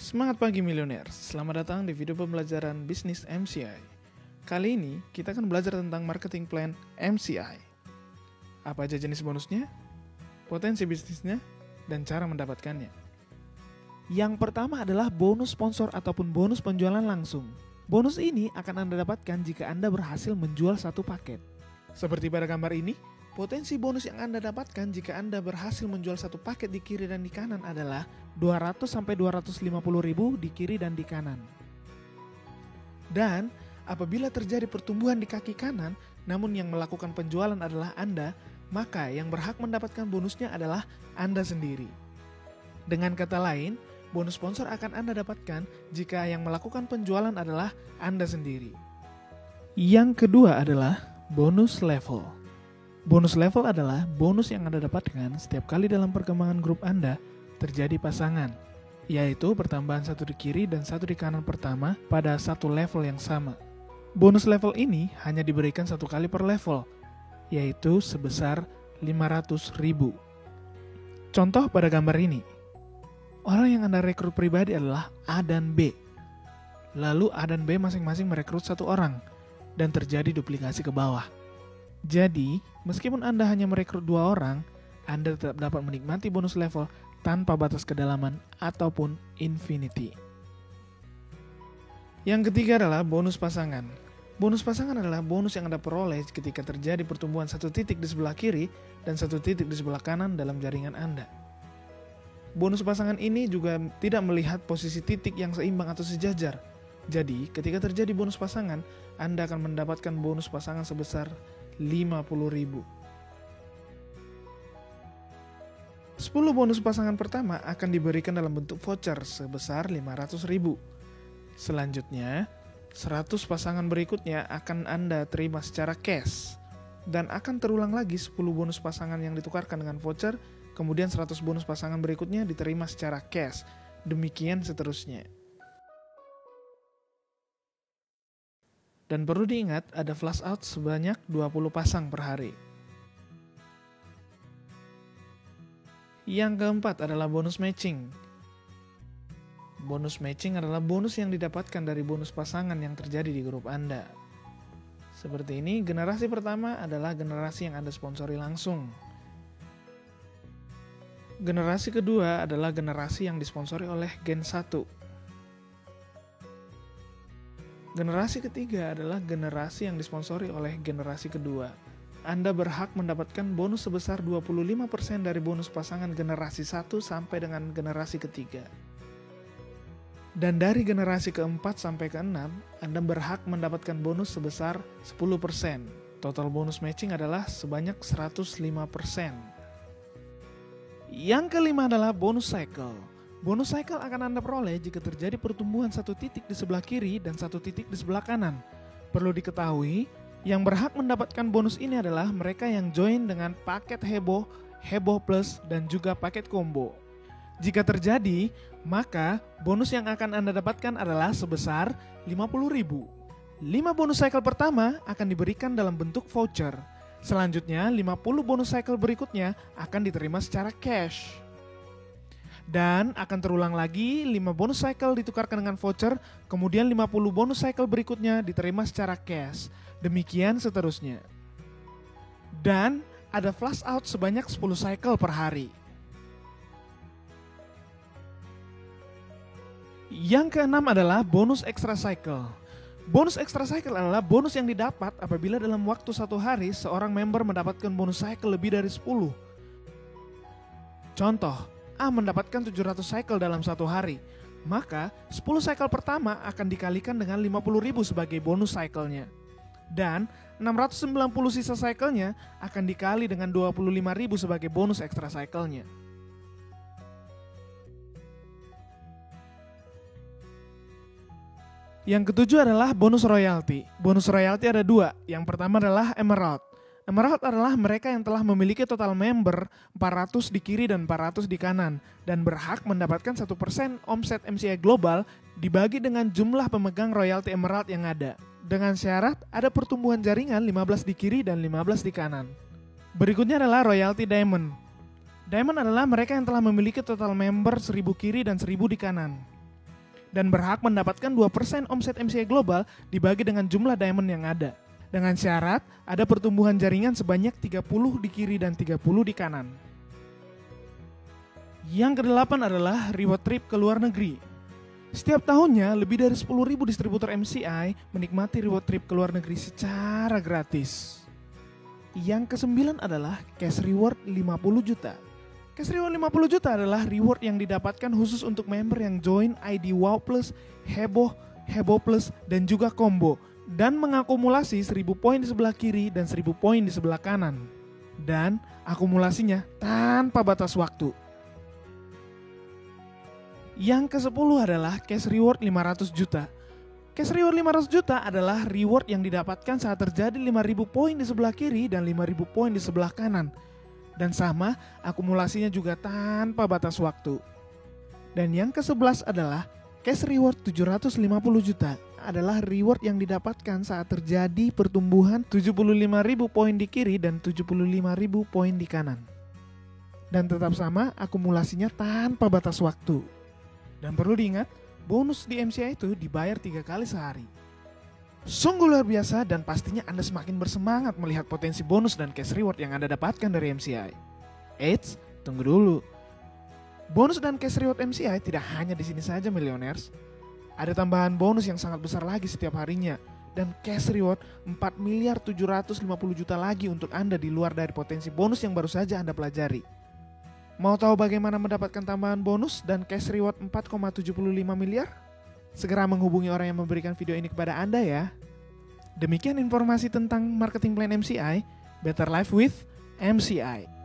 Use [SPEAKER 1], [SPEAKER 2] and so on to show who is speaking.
[SPEAKER 1] Semangat pagi milioner, selamat datang di video pembelajaran bisnis MCI. Kali ini kita akan belajar tentang marketing plan MCI. Apa aja jenis bonusnya, potensi bisnisnya, dan cara mendapatkannya. Yang pertama adalah bonus sponsor ataupun bonus penjualan langsung. Bonus ini akan Anda dapatkan jika Anda berhasil menjual satu paket. Seperti pada gambar ini, potensi bonus yang Anda dapatkan jika Anda berhasil menjual satu paket di kiri dan di kanan adalah 200-250 ribu di kiri dan di kanan. Dan apabila terjadi pertumbuhan di kaki kanan, namun yang melakukan penjualan adalah Anda, maka yang berhak mendapatkan bonusnya adalah Anda sendiri. Dengan kata lain, bonus sponsor akan Anda dapatkan jika yang melakukan penjualan adalah Anda sendiri. Yang kedua adalah bonus level. Bonus level adalah bonus yang Anda dapatkan setiap kali dalam perkembangan grup Anda terjadi pasangan, yaitu pertambahan satu di kiri dan satu di kanan pertama pada satu level yang sama. Bonus level ini hanya diberikan satu kali per level, yaitu sebesar 500 ribu. Contoh pada gambar ini, orang yang Anda rekrut pribadi adalah A dan B. Lalu A dan B masing-masing merekrut satu orang, dan terjadi duplikasi ke bawah. Jadi, meskipun Anda hanya merekrut 2 orang, Anda tetap dapat menikmati bonus level tanpa batas kedalaman ataupun infinity. Yang ketiga adalah bonus pasangan. Bonus pasangan adalah bonus yang Anda peroleh ketika terjadi pertumbuhan satu titik di sebelah kiri dan satu titik di sebelah kanan dalam jaringan Anda. Bonus pasangan ini juga tidak melihat posisi titik yang seimbang atau sejajar. Jadi, ketika terjadi bonus pasangan, Anda akan mendapatkan bonus pasangan sebesar 50 ribu. 10 bonus pasangan pertama akan diberikan dalam bentuk voucher sebesar 500 ribu. Selanjutnya, 100 pasangan berikutnya akan Anda terima secara cash. Dan akan terulang lagi 10 bonus pasangan yang ditukarkan dengan voucher, kemudian 100 bonus pasangan berikutnya diterima secara cash. Demikian seterusnya. Dan perlu diingat, ada flash out sebanyak 20 pasang per hari. Yang keempat adalah bonus matching. Bonus matching adalah bonus yang didapatkan dari bonus pasangan yang terjadi di grup Anda. Seperti ini, generasi pertama adalah generasi yang Anda sponsori langsung. Generasi kedua adalah generasi yang disponsori oleh Gen 1. Generasi ketiga adalah generasi yang disponsori oleh generasi kedua. Anda berhak mendapatkan bonus sebesar 25% dari bonus pasangan generasi 1 sampai dengan generasi ketiga. Dan dari generasi keempat sampai keenam, Anda berhak mendapatkan bonus sebesar 10%. Total bonus matching adalah sebanyak 105%. Yang kelima adalah bonus cycle. Bonus cycle akan Anda peroleh jika terjadi pertumbuhan satu titik di sebelah kiri dan satu titik di sebelah kanan. Perlu diketahui, yang berhak mendapatkan bonus ini adalah mereka yang join dengan paket heboh, heboh plus, dan juga paket combo. Jika terjadi, maka bonus yang akan Anda dapatkan adalah sebesar 50 ribu. 5 bonus cycle pertama akan diberikan dalam bentuk voucher. Selanjutnya, 50 bonus cycle berikutnya akan diterima secara cash. Dan akan terulang lagi, 5 bonus cycle ditukarkan dengan voucher, kemudian 50 bonus cycle berikutnya diterima secara cash. Demikian seterusnya. Dan ada flash out sebanyak 10 cycle per hari. Yang keenam adalah bonus extra cycle. Bonus extra cycle adalah bonus yang didapat apabila dalam waktu 1 hari seorang member mendapatkan bonus cycle lebih dari 10. Contoh, A mendapatkan 700 cycle dalam 1 hari. Maka 10 cycle pertama akan dikalikan dengan 50 ribu sebagai bonus cycle-nya. Dan 690 sisa cycle-nya akan dikali dengan 25 ribu sebagai bonus extra cycle-nya. Yang ketujuh adalah bonus royalty. Bonus royalty ada 2. Yang pertama adalah Emerald. Emerald adalah mereka yang telah memiliki total member 400 di kiri dan 400 di kanan dan berhak mendapatkan 1% omset MCI global dibagi dengan jumlah pemegang royalty Emerald yang ada. Dengan syarat ada pertumbuhan jaringan 15 di kiri dan 15 di kanan. Berikutnya adalah royalty Diamond. Diamond adalah mereka yang telah memiliki total member 1000 kiri dan 1000 di kanan. dan berhak mendapatkan 2% omset MCI global dibagi dengan jumlah diamond yang ada. Dengan syarat ada pertumbuhan jaringan sebanyak 30 di kiri dan 30 di kanan. Yang kedelapan adalah reward trip ke luar negeri. Setiap tahunnya lebih dari 10.000 distributor MCI menikmati reward trip ke luar negeri secara gratis. Yang kesembilan adalah cash reward 50 juta. Cash reward 50 juta adalah reward yang didapatkan khusus untuk member yang join ID Wow Plus, Heboh, Heboh Plus, dan juga Combo, dan mengakumulasi 1000 poin di sebelah kiri dan 1000 poin di sebelah kanan. Dan akumulasinya tanpa batas waktu. Yang ke-10 adalah cash reward 500 juta. Cash reward 500 juta adalah reward yang didapatkan saat terjadi 5.000 poin di sebelah kiri dan 5.000 poin di sebelah kanan. Dan sama, akumulasinya juga tanpa batas waktu. Dan yang ke-11 adalah cash reward 750 juta. Adalah reward yang didapatkan saat terjadi pertumbuhan 75.000 poin di kiri dan 75.000 poin di kanan. Dan tetap sama, akumulasinya tanpa batas waktu. Dan perlu diingat, bonus di MCI itu dibayar 3 kali sehari. Sungguh luar biasa dan pastinya Anda semakin bersemangat melihat potensi bonus dan cash reward yang Anda dapatkan dari MCI. Eits, tunggu dulu. Bonus dan cash reward MCI tidak hanya di sini saja, Millionaires. Ada tambahan bonus yang sangat besar lagi setiap harinya. Dan cash reward 4.750 juta lagi untuk Anda di luar dari potensi bonus yang baru saja Anda pelajari. Mau tahu bagaimana mendapatkan tambahan bonus dan cash reward 4,75 miliar? Segera menghubungi orang yang memberikan video ini kepada Anda ya. Demikian informasi tentang marketing plan MCI, Better Life with MCI.